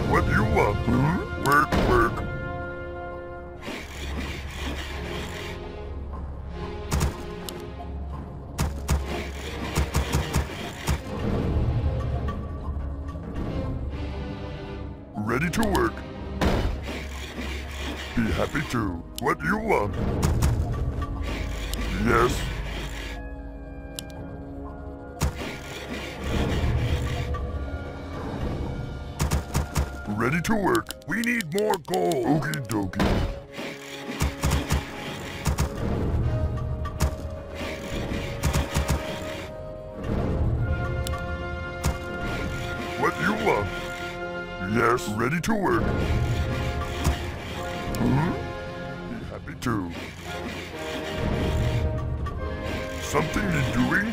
What do you want? Work, work. Ready to work. Be happy to. What do you want? Yes. Ready to work. We need more gold. Okie dokie. What do you want? Yes, ready to work. Be happy to. Something need doing?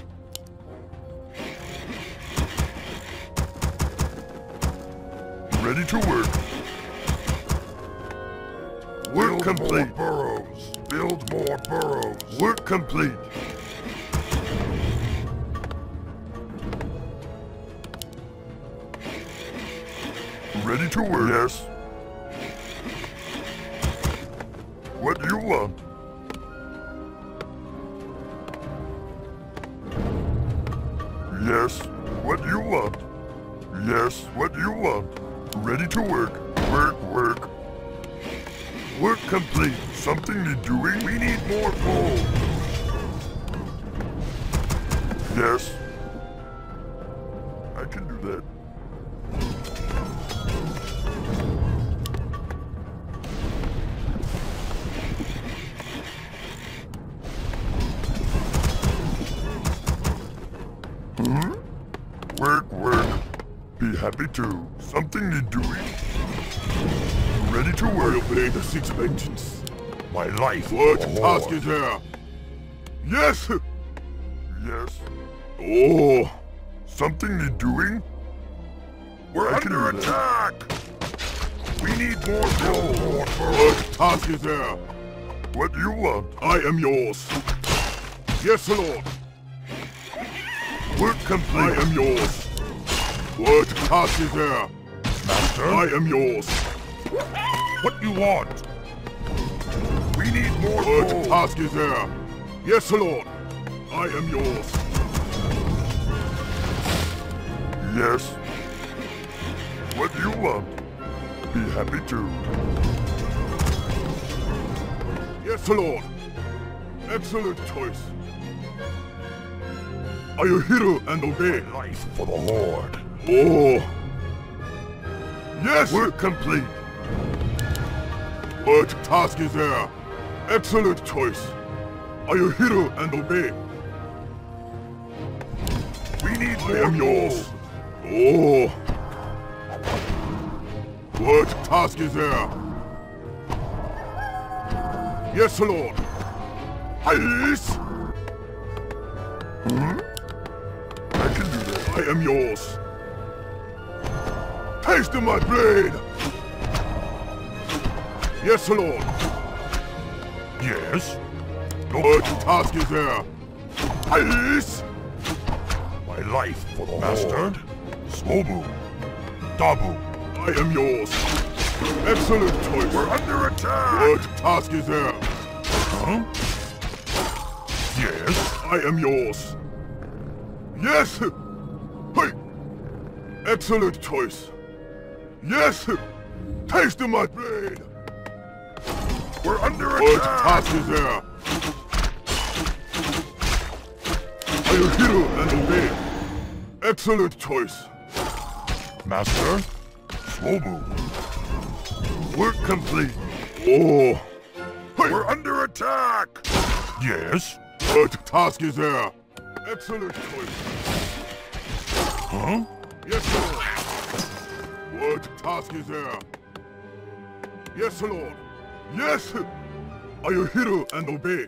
Ready to work. Work complete. More burrows. Build more burrows. Work complete. Ready to work. Yes. What do you want? Yes. What do you want? Yes. What do you want? Ready to work. Work, work. Work complete. Something need doing? We need more gold. Yes. I can do that. Work, work. Be happy to. Something need doing? Ready to work. I'll play the six vengeance. My life. What task is there? Yes! Yes. Oh! Something need doing? We're under attack! We need more gold. What task is there? What do you want? I am yours. Yes, Lord. Work complete. I am yours. What task is there? Master? I am yours. What do you want? We need more gold. What task is there? Yes, Lord. I am yours. Yes. What do you want? Be happy to. Yes, Lord. Excellent choice. Are you hero and obey? Life for the Lord. Oh. Yes! Work complete. What task is there? Excellent choice. Are you hero and obey? We need more. I am yours. Oh. What task is there? Yes, Lord. Yes. I can do that. I am yours. Taste of my blade! Yes, Lord. Yes? What task is there? Yes! My life for the Master. Slobu. Dabu. I am yours. Excellent choice. We're under attack! What task is there? Huh? Yes? I am yours. Yes! Hey! Excellent choice. Yes! Taste of my blade! We're under attack! What task is there? Are you hero and obey? Excellent choice. Master? Slobu. Work complete. Oh! Hey. We're under attack! Yes? What task is there? Excellent choice. Huh? Yes, Lord. What task is there? Yes, Lord. Yes! Are you hero and obey?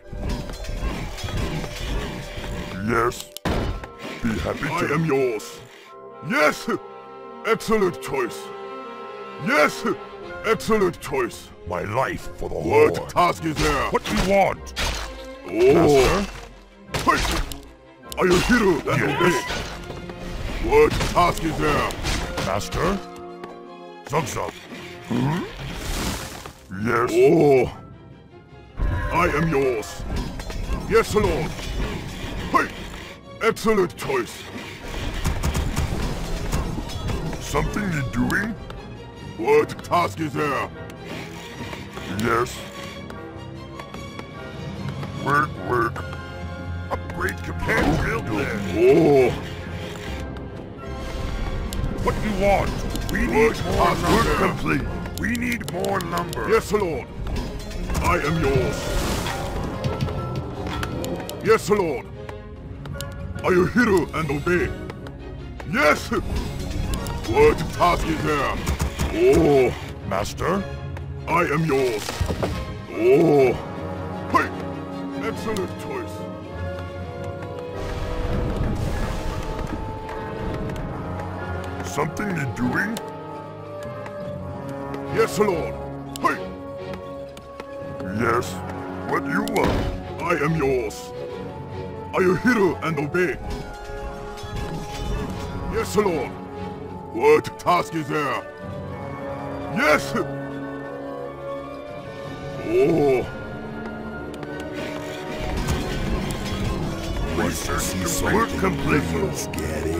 Yes. Be happy to. I am yours. Yes! Excellent choice. Yes! Excellent choice. My life for the Lord. What task is there? What do you want? Oh! Master? Hey. Are you hero and obey? What task is there? Master? Zug. Hmm? Yes. Oh, I am yours. Yes, Lord. Hey, excellent choice. Something you're doing? What task is there? Yes. Work. Upgrade capacity. Build there. Oh, What do you want? We need more task is lumber. there? Complete. We need more lumber. Yes, Lord. I am yours. Yes, Lord. I will hear and obey. Yes. What task is there? Oh, Master? I am yours. Oh, hey, excellent choice. Something you're doing? Yes, Lord. Hey, Yes. What do you want? I am yours. I will hear and obey. Yes, Lord. What task is there? Yes. Oh, Research work complete. Scary.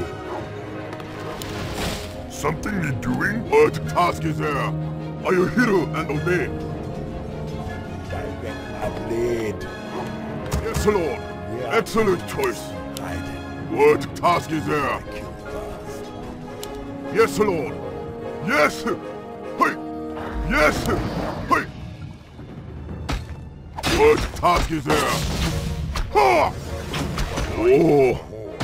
Something you're doing? What task is there? I will hear and obey. Direct my blade. Yes, Lord. Yeah. Excellent choice. Hide it. What task is there? Kill fast. Yes, Lord. Yes. Hey. Yes. Hey. What task is there? Ha! Oh.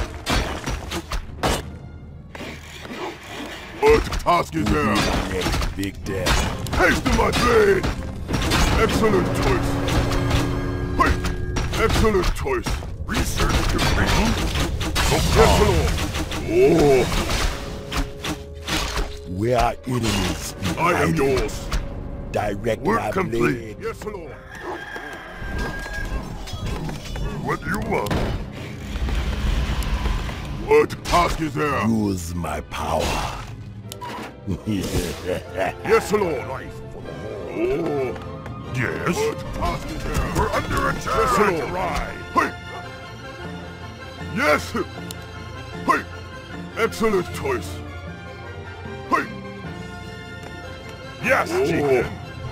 What task is there? Next big death. Haste to my blade! Excellent choice. Hey! Excellent choice. Research complete. Yes, Lord. Oh, We are enemies. I am yours. Direct Work my complete. blade. Yes, Lord. What do you want? What task is there? Use my power. Yes, Lord. Oh, Yes. what task is there? We're under attack. Yes, Lord. Right. Hey! Yes! Hey! Excellent choice. Hey! Yes, Oh. Chieftain.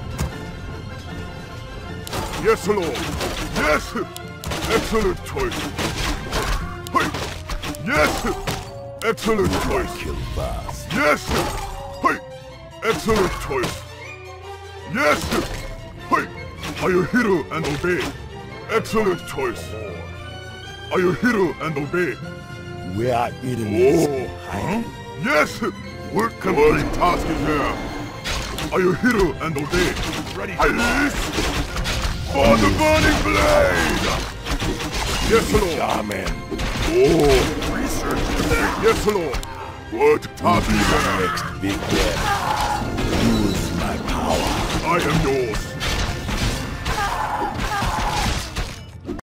Yes, Lord. Yes! Excellent choice. Hey! Yes! Excellent choice. Kill fast. Yes! Hey! Excellent choice. Yes! Hey! I will hear and obey. Excellent choice. I will hear and obey. We are enemies. Oh! Hide it. Yes! Work What complete. task is there? I will hear and obey. Ready to Yes! For the burning blade! Yes, Lord. Amen. Oh! research. Yes, Lord. What task is there? Next big death. Use my power. I am yours.